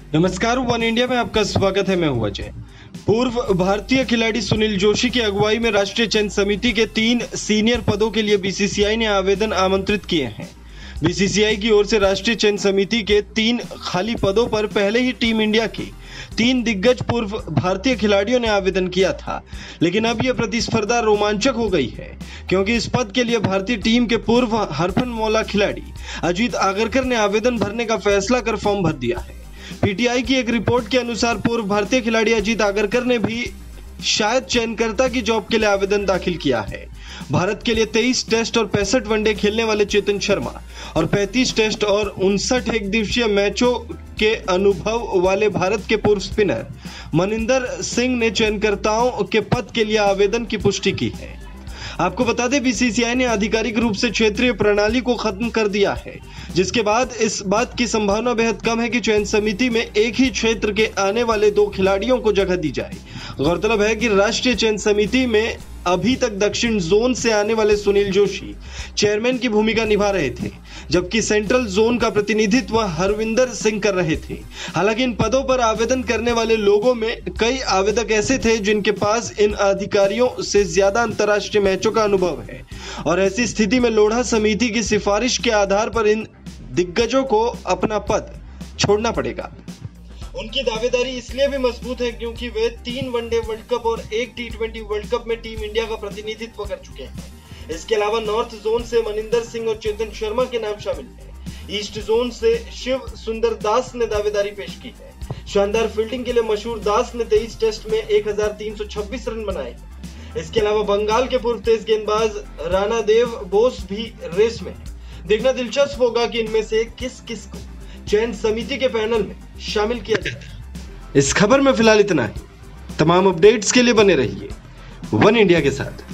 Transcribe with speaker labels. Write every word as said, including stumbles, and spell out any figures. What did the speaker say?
Speaker 1: नमस्कार, one India में आपका स्वागत है। मैं हूं अजय। पूर्व भारतीय खिलाड़ी सुनील जोशी की अगुवाई में राष्ट्रीय चयन समिति के तीन सीनियर पदों के लिए बीसीसीआई ने आवेदन आमंत्रित किए हैं। बीसीसीआई की ओर से राष्ट्रीय चयन समिति के तीन खाली पदों पर पहले ही टीम इंडिया की तीन दिग्गज पूर्व भारतीय खिलाड़ियों ने आवेदन किया था, लेकिन अब यह प्रतिस्पर्धा रोमांचक हो गई है क्योंकि इस पद के लिए भारतीय टीम के पूर्व हरफनमौला खिलाड़ी अजीत आगरकर ने आवेदन भरने का फैसला कर फॉर्म भर दिया है। पीटीआई की एक रिपोर्ट के अनुसार पूर्व भारतीय खिलाड़ी अजीत आगरकर ने भी शायद चयनकर्ता की जॉब के लिए आवेदन दाखिल किया है। भारत के लिए तेईस टेस्ट और पैंसठ वनडे खेलने वाले चेतन शर्मा और पैंतीस टेस्ट और उनसठ एक दिवसीय मैचों के अनुभव वाले भारत के पूर्व स्पिनर मनिंदर सिंह ने चयनकर्ताओं के पद के लिए आवेदन की पुष्टि की है। आपको बता दें, बीसीसीआई ने आधिकारिक रूप से क्षेत्रीय प्रणाली को खत्म कर दिया है, जिसके बाद इस बात की संभावना बेहद कम है कि चयन समिति में एक ही क्षेत्र के आने वाले दो खिलाड़ियों को जगह दी जाए। गौरतलब है कि राष्ट्रीय चयन समिति में अभी तक दक्षिण जोन से आने वाले सुनील जोशी चेयरमैन की भूमिका निभा रहे थे, जबकि सेंट्रल जोन का प्रतिनिधित्व हरविंदर सिंह कर रहे थे। हालांकि इन पदों पर आवेदन करने वाले लोगों में कई आवेदक ऐसे थे जिनके पास इन अधिकारियों से ज्यादा अंतर्राष्ट्रीय मैचों का अनुभव है, और ऐसी स्थिति में लोढ़ा समिति की सिफारिश के आधार पर इन दिग्गजों को अपना पद छोड़ना पड़ेगा। उनकी दावेदारी इसलिए भी मजबूत है क्योंकि वे तीन वनडे वर्ल्ड कप और एक T twenty world cup team टीम इंडिया का प्रतिनिधित्व कर चुके हैं। इसके अलावा नॉर्थ जोन से मनिंदर सिंह और चेतन शर्मा के नाम शामिल हैं। ईस्ट जोन से शिव सुंदर दास ने दावेदारी पेश की है। शानदार फील्डिंग के लिए मशहूर दास ने तेईस टेस्ट में एक हजार तीन सौ छब्बीस रन बनाए। इसके अलावा बंगाल के पूर्व तेज गेंदबाज राणा देव बोस भी रेस में है। देखना दिलचस्प होगा कि इनमें से किस किस को चयन समिति के पैनल में शामिल किया जाता है। इस खबर में फिलहाल इतना ही। तमाम अपडेट्स के लिए बने रहिए वन इंडिया के साथ।